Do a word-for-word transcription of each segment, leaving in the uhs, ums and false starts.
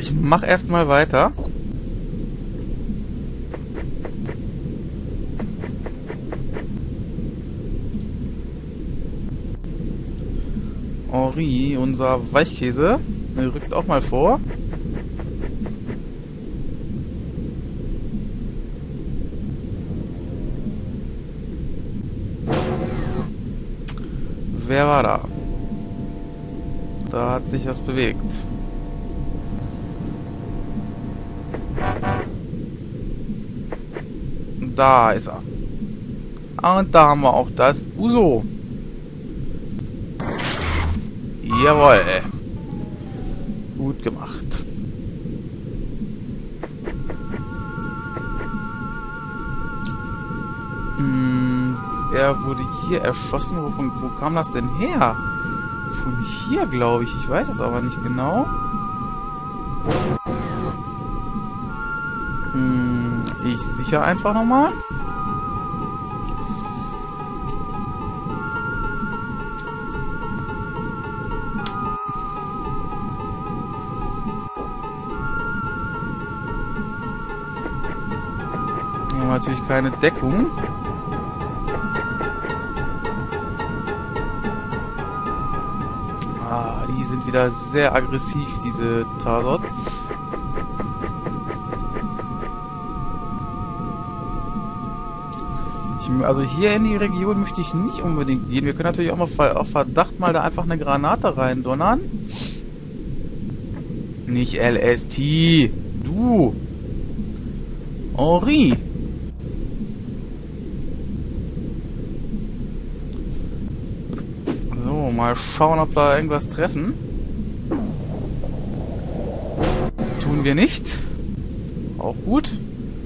Ich mach erstmal weiter. Henri, unser Weichkäse, rückt auch mal vor. Wer war da? Da hat sich was bewegt. Da ist er. Und da haben wir auch das Uso. Jawohl. Gut gemacht. Hm, er wurde hier erschossen. Wovon, wo kam das denn her? Von hier, glaube ich. Ich weiß es aber nicht genau. Hm, ich sicher einfach nochmal. Hier haben wir natürlich keine Deckung. Ah, die sind wieder sehr aggressiv, diese Tarsots. Ich, also hier in die Region möchte ich nicht unbedingt gehen. Wir können natürlich auch mal auf Verdacht mal da einfach eine Granate reindonnern. Nicht L S T. Du. Henri. So, mal schauen, ob da irgendwas treffen. Tun wir nicht. Auch gut.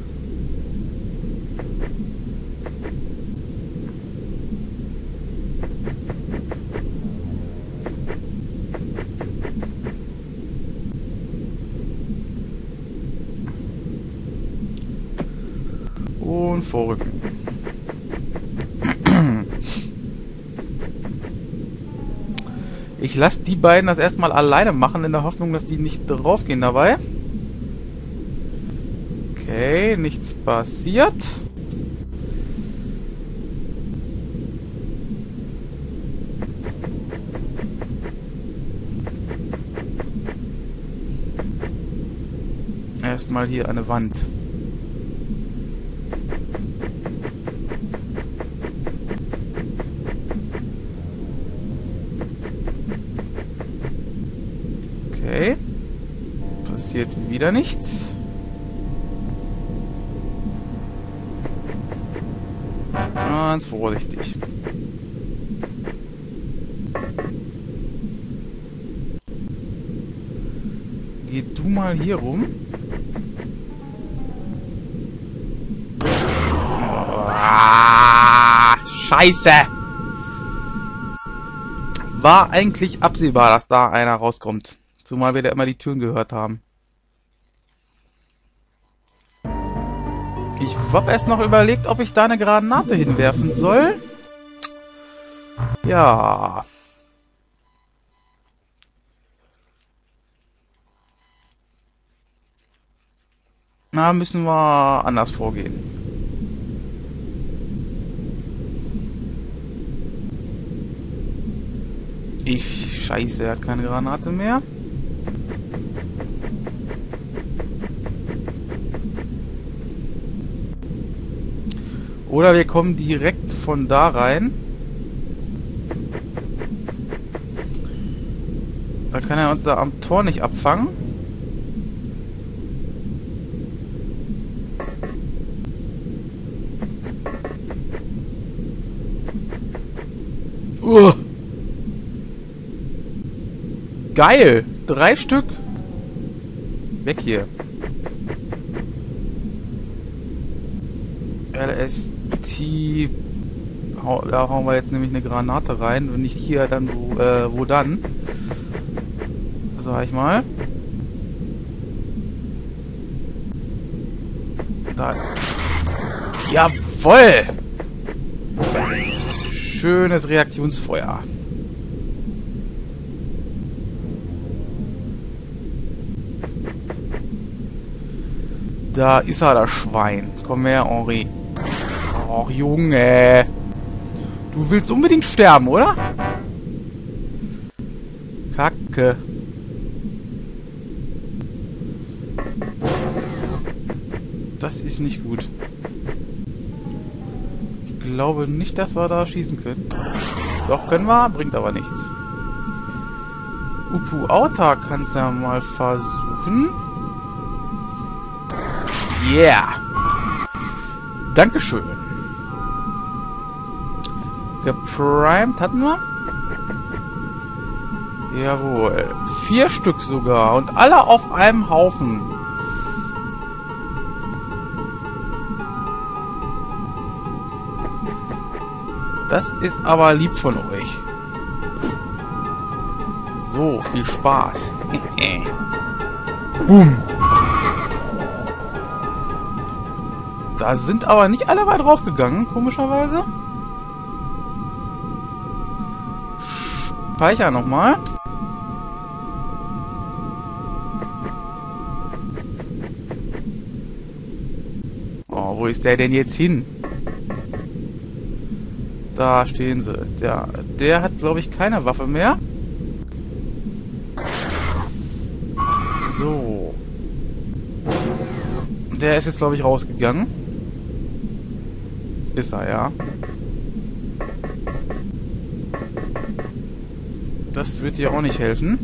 Und vorrücken. Ich lasse die beiden das erstmal alleine machen, in der Hoffnung, dass die nicht draufgehen dabei. Okay, nichts passiert. Erstmal hier eine Wand. Okay. Passiert wieder nichts. Ganz vorsichtig. Geh du mal hier rum. Ah, Scheiße! War eigentlich absehbar, dass da einer rauskommt. Zumal wir da immer die Türen gehört haben. Ich hab erst noch überlegt, ob ich da eine Granate hinwerfen soll. Ja. Na, müssen wir anders vorgehen. Ich, scheiße, er hat keine Granate mehr. Oder wir kommen direkt von da rein. Da kann er uns da am Tor nicht abfangen. Uh. Geil! Drei Stück! Weg hier. L S T. Da hauen wir jetzt nämlich eine Granate rein. Wenn nicht hier, dann wo, äh, wo dann? Sag ich mal. Da. Jawoll! Schönes Reaktionsfeuer. Da ist er, das Schwein. Komm her, Henri. Och, Junge. Du willst unbedingt sterben, oder? Kacke. Das ist nicht gut. Ich glaube nicht, dass wir da schießen können. Doch, können wir, bringt aber nichts. Upu Auta kannst du ja mal versuchen. Yeah. Dankeschön. Geprimed hatten wir? Jawohl. Vier Stück sogar. Und alle auf einem Haufen. Das ist aber lieb von euch. So, viel Spaß. Boom. Da sind aber nicht alle weit draufgegangen, komischerweise. Speicher nochmal. Oh, wo ist der denn jetzt hin? Da stehen sie. Der, der hat, glaube ich, keine Waffe mehr. So. Der ist jetzt, glaube ich, rausgegangen. Ist er, ja. Das wird dir auch nicht helfen.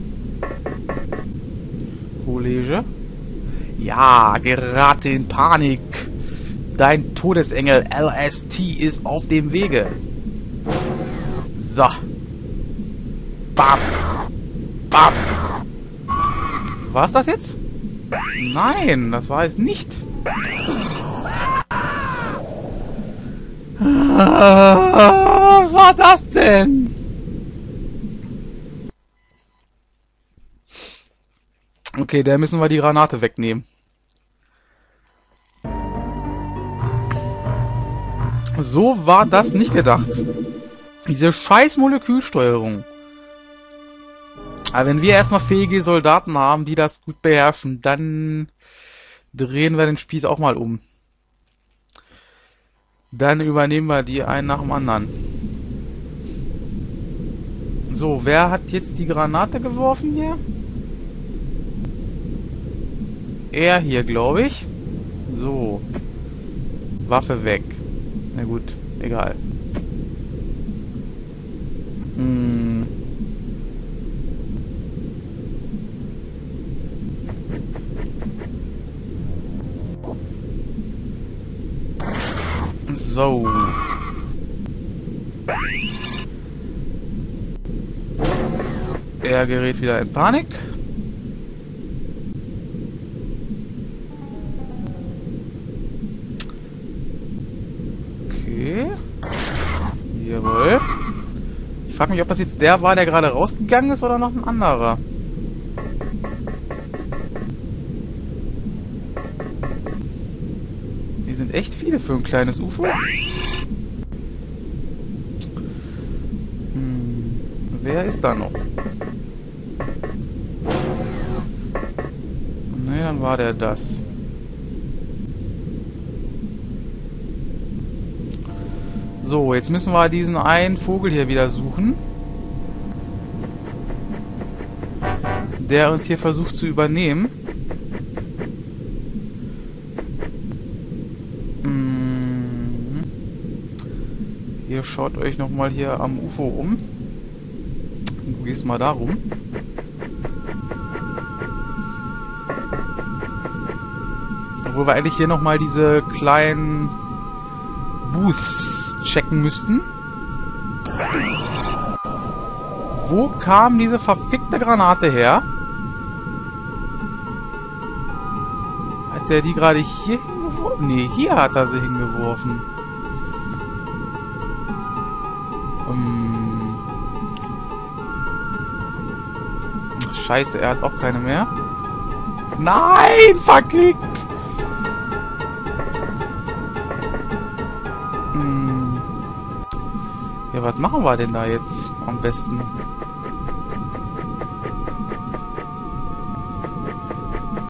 Kollege. Ja, gerate in Panik. Dein Todesengel L S T ist auf dem Wege. So. Bam. Bam. War's das jetzt? Nein, das war es nicht. Was war das denn? Okay, da müssen wir die Granate wegnehmen. So war das nicht gedacht. Diese scheiß Molekülsteuerung. Aber wenn wir erstmal fähige Soldaten haben, die das gut beherrschen, dann drehen wir den Spieß auch mal um. Dann übernehmen wir die einen nach dem anderen. So, wer hat jetzt die Granate geworfen hier? Er hier, glaube ich. So. Waffe weg. Na gut, egal. Hm. So. Er gerät wieder in Panik. Okay. Jawohl. Ich frage mich, ob das jetzt der war, der gerade rausgegangen ist, oder noch ein anderer. Die sind echt viele für ein kleines U F O. Hm. Wer ist da noch? Ne, dann war der das. So, jetzt müssen wir diesen einen Vogel hier wieder suchen. Der uns hier versucht zu übernehmen. Hm. Ihr schaut euch nochmal hier am U F O um. Du gehst mal da rum. Obwohl wir eigentlich hier nochmal diese kleinen Booths checken müssten. Wo kam diese verfickte Granate her? Hat der die gerade hier hingeworfen? Nee, hier hat er sie hingeworfen. Um. Scheiße, er hat auch keine mehr. Nein, verklickt! Ja, was machen wir denn da jetzt am besten?